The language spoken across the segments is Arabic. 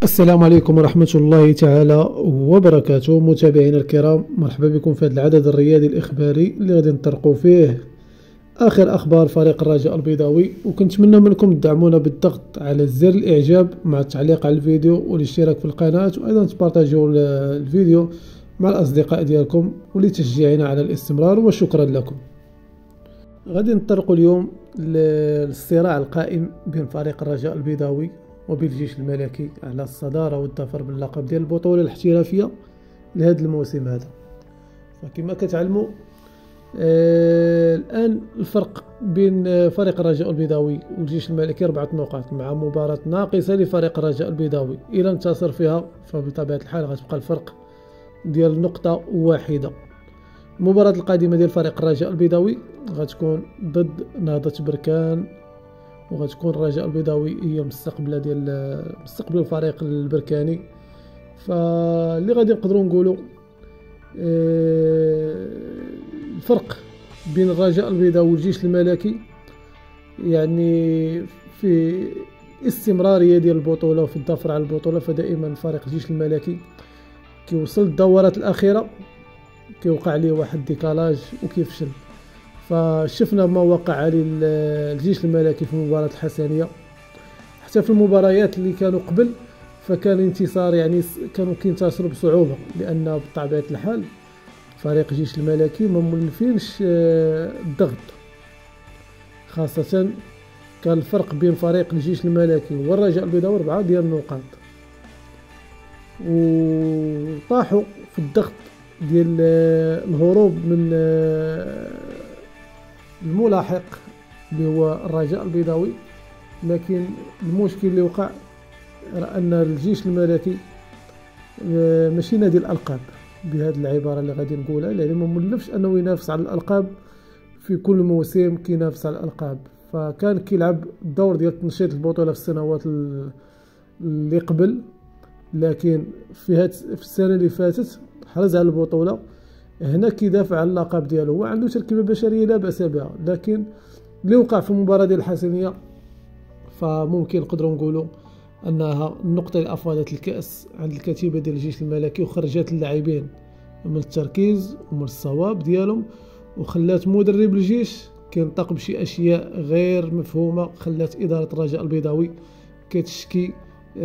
السلام عليكم ورحمة الله تعالى وبركاته. متابعينا الكرام، مرحبا بكم في هذا العدد الرياضي الإخباري اللي غادي نطرقوا فيه آخر أخبار فريق الرجاء البيضاوي. وكنتمنى منكم تدعمونا بالضغط على زر الإعجاب مع التعليق على الفيديو والاشتراك في القناة، وأيضا تبارطاجيو الفيديو مع الأصدقاء ديالكم ولتشجيعنا على الاستمرار، وشكرا لكم. غادي نطرقوا اليوم للصراع القائم بين فريق الرجاء البيضاوي وبالجيش الملكي على الصدارة والظفر باللقب ديال البطولة الاحترافية لهذا الموسم هذا. فكما كتعلموا الآن الفرق بين فريق الرجاء البيضاوي والجيش الملكي 4 نقاط، مع مباراة ناقصة لفريق الرجاء البيضاوي. إلى انتصر فيها فبطبيعة الحال غتبقى الفرق ديال نقطة واحدة. المباراة القادمة ديال فريق الرجاء البيضاوي غتكون ضد نهضة بركان، وغتكون الرجاء البيضاوي هي مستقبل الفريق البركاني. فاللي غادي نقدروا نقولوا الفرق بين الرجاء البيضاوي والجيش الملكي يعني في استمرارية ديال البطولة وفي الظفر على البطولة. فدائما فريق الجيش الملكي كيوصل الدورات الأخيرة كيوقع ليه واحد ديكالاج وكيفشل. فشفنا ما وقع للجيش الملكي في المباراة الحسنية، حتى في المباريات اللي كانوا قبل فكان انتصار، يعني كانوا كينتصروا بصعوبة، لأن بطبيعة الحال فريق الجيش الملكي ما مولفينش الضغط. خاصة كان الفرق بين فريق الجيش الملكي والرجاء البيضاوي 4 ديال النقاط، وطاحوا في الضغط ديال الهروب من الملاحق اللي هو الرجاء البيضاوي. لكن المشكل اللي وقع ان الجيش الملكي ماشي نادي الالقاب بهذه العباره اللي غادي نقولها، لانه ما مولفش انه ينافس على الالقاب في كل موسم كينافس على الالقاب. فكان كيلعب الدور ديال تنشيط البطوله في السنوات اللي قبل، لكن في السنه اللي فاتت حرز على البطوله. هنا كيدافع على اللقب ديالو، هو عنده تركيبه بشريه لا باس بها، لكن اللي وقع في المباراه ديال الحسنيه فممكن نقدروا نقولوا انها النقطه اللي افادت الكاس عند الكتيبه ديال الجيش الملكي، وخرجت اللاعبين من التركيز ومن الصواب ديالهم، وخلات مدرب الجيش كينطق بشي اشياء غير مفهومه، خلات اداره الرجاء البيضاوي كتشكي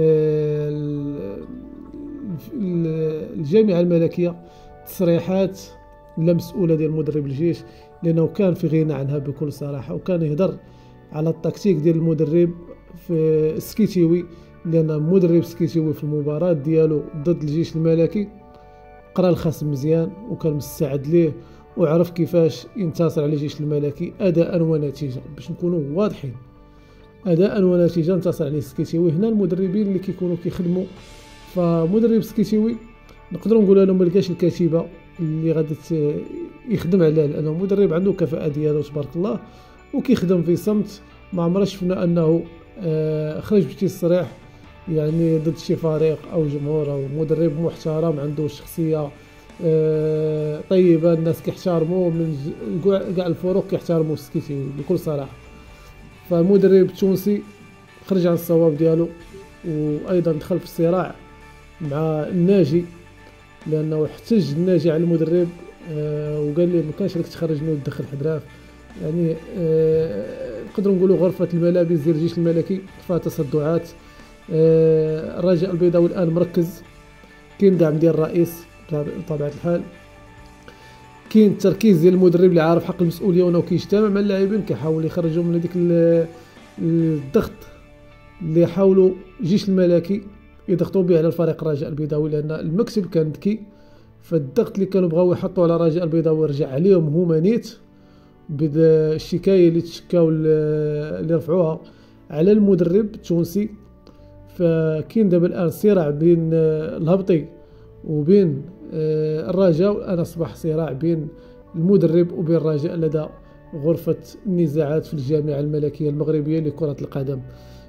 الجامعه الملكيه تصريحات لا مسؤوله ديال مدرب الجيش، لانه كان في غنى عنها بكل صراحه، وكان يهضر على التكتيك ديال المدرب في سكيتيوي، لان مدرب سكيتيوي في المباراه ديالو ضد الجيش الملكي قرا الخصم مزيان وكان مستعد ليه، وعرف كيفاش ينتصر على الجيش الملكي اداء ونتيجه. باش نكونوا واضحين، اداء ونتيجه انتصر عليه سكيتيوي. هنا المدربين اللي كيكونوا كيخدموا، فمدرب سكيتيوي نقدروا نقولوا له ما لقاش الكتيبه اللي غادي يخدم عليها، لانه مدرب عنده كفاءه ديالو تبارك الله وكيخدم في صمت. ما عمرنا شفنا انه خرج بتصريح يعني ضد شي فريق او جمهور، او مدرب محترم عنده شخصيه طيبه، الناس كيحترموه من كاع الفرق كيحترموا سكيتيوي بكل صراحه. فالمدرب التونسي خرج عن الصواب ديالو، وايضا دخل في الصراع مع الناجي، لانه احتج الناجي على المدرب وقال لي ما كانش لك تخرجني وتدخل حدراف. يعني نقدروا نقولوا غرفه الملابس ديال الجيش الملكي فيها تصدعات. الرجاء البيضاوي الان مركز، كاين دعم ديال الرئيس بطبيعه الحال، كاين التركيز ديال المدرب اللي عارف حق المسؤوليه وانه كيجتمع مع اللاعبين كيحاول يخرجهم من هذيك الضغط اللي حاولوا الجيش الملكي يضغطوا به على الفريق الرجاء البيضاوي، لان المكسب كان ذكي. فالضغط اللي كانوا بغاو يحطوا على الرجاء البيضاوي رجع عليهم هما نيت بالشكايه اللي تشكاو اللي رفعوها على المدرب التونسي. فكاين دابا الان صراع بين الهبطي وبين الرجاء، والان اصبح صراع بين المدرب وبين الرجاء لدى غرفه النزاعات في الجامعه الملكيه المغربيه لكره القدم.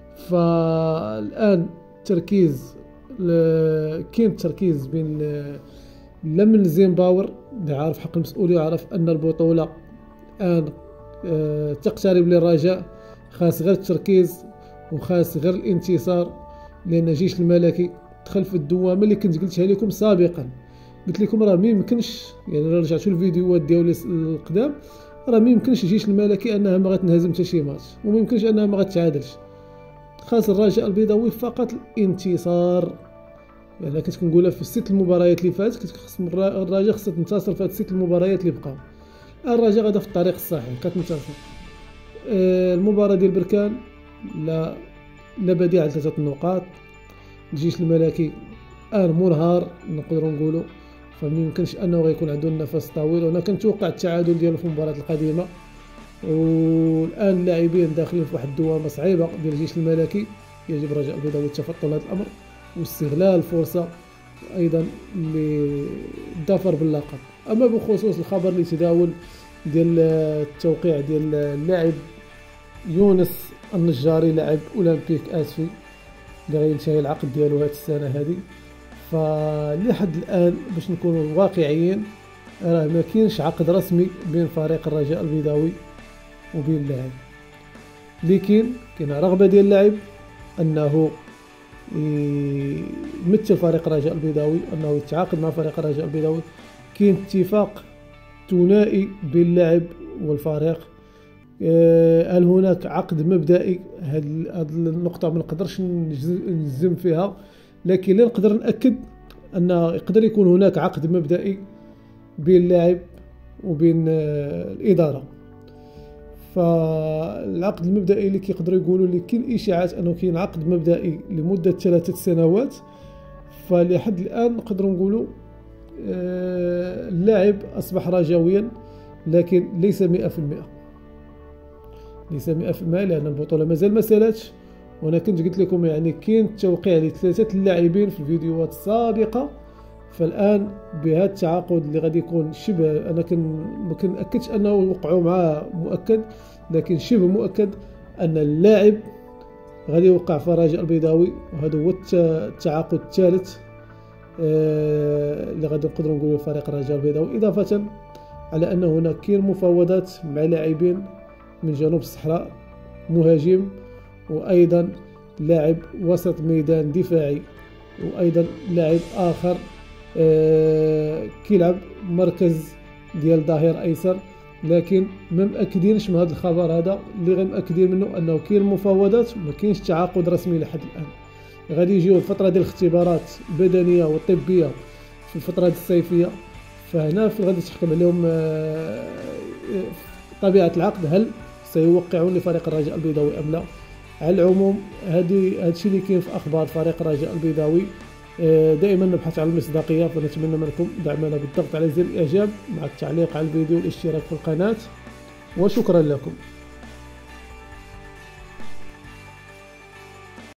فالان تركيز كاين تركيز بين لمن زيمباور اللي عارف حق المسؤوليه وعارف ان البطوله الان تقترب للرجاء، خاص غير التركيز وخاص غير الانتصار لان الجيش الملكي دخل في الدوامه اللي كنت قلتها لكم سابقا. قلت لكم راه ما يمكنش، يعني رجعتوا الفيديوهات ديالي القدام، راه ما يمكنش الجيش الملكي انها ما غتنهزم حتى شي ماتش، وما يمكنش انها ما غتعادلش. خاص الرجاء البيضاوي فقط الانتصار. يعني كنت كنقولها في الست المباريات اللي فاتت، كنت خص الرجاء خصها تنتصر في هاد الست المباريات اللي بقاو. الرجاء غادا في الطريق الصحيح كتنتصر. المباراه ديال بركان لا بديع على 3 نقاط. الجيش الملكي منهار نقدروا نقولوا، فما يمكنش انه غيكون عنده النفس طويل. وانا كنتوقع التعادل ديالو في المباراه القادمه. والان اللاعبين داخلين في واحد الدوامه صعيبه ديال الجيش الملكي. يجب الرجاء البيضاوي التفطن هذا الامر واستغلال الفرصه ايضا للظفر باللقب. اما بخصوص الخبر اللي تداول ديال التوقيع ديال اللاعب يونس النجاري لاعب اولمبيك اسفي اللي غينتهي العقد ديالو هاد السنه هذه، فلحد الان باش نكونوا واقعيين راه ما كاينش عقد رسمي بين فريق الرجاء البيضاوي وبين اللاعب. لكن كاينه رغبه ديال اللاعب انه يمثل فريق الرجاء البيضاوي، انه يتعاقد مع فريق الرجاء البيضاوي. كاين اتفاق ثنائي بين اللاعب والفريق. هل هناك عقد مبدئي؟ هذه النقطة ما نقدرش نجزم فيها، لكن لا نقدر نأكد أن يقدر يكون هناك عقد مبدئي بين اللاعب وبين الإدارة. فالعقد المبدئي اللي كيقدروا يقولوا لي كاين إشاعات أنه كاين عقد مبدئي لمدة 3 سنوات، فلحد الآن نقدروا نقولوا اللاعب أصبح رجاويا، لكن ليس 100%. ليس 100% لأن البطولة مازال ما سالاتش. وانا كنت قلت لكم يعني كاين التوقيع ل3 اللاعبين في الفيديوهات السابقة. فالآن بهذا التعاقد اللي غادي يكون شبه، أنا ما كنأكدش أنه وقعوا معاه مؤكد، لكن شبه مؤكد أن اللاعب غادي يوقع في الرجاء البيضاوي، وهذا هو التعاقد الثالث اللي غادي نقدروا نقولوا فريق الرجاء البيضاوي، إضافة على أن هناك كاين مفاوضات مع لاعبين من جنوب الصحراء، مهاجم وأيضا لاعب وسط ميدان دفاعي، وأيضا لاعب آخر كيلعب مركز ديال ظهير أيسر. لكن ما مأكدينش من هذا الخبر هذا، اللي غير مأكدين منه أنه كاين مفاوضات وما كاينش تعاقد رسمي لحد الآن. غادي يجيو الفترة ديال الاختبارات البدنية والطبية في الفترة الصيفية، فهنا غادي تحكم عليهم طبيعة العقد، هل سيوقعون لفريق الرجاء البيضاوي أم لا. على العموم هذا الشيء اللي كاين في أخبار فريق الرجاء البيضاوي. دائما نبحث عن المصداقية، فنتمنى منكم دعمنا بالضغط على زر الإعجاب مع التعليق على الفيديو والاشتراك في القناة، وشكرا لكم.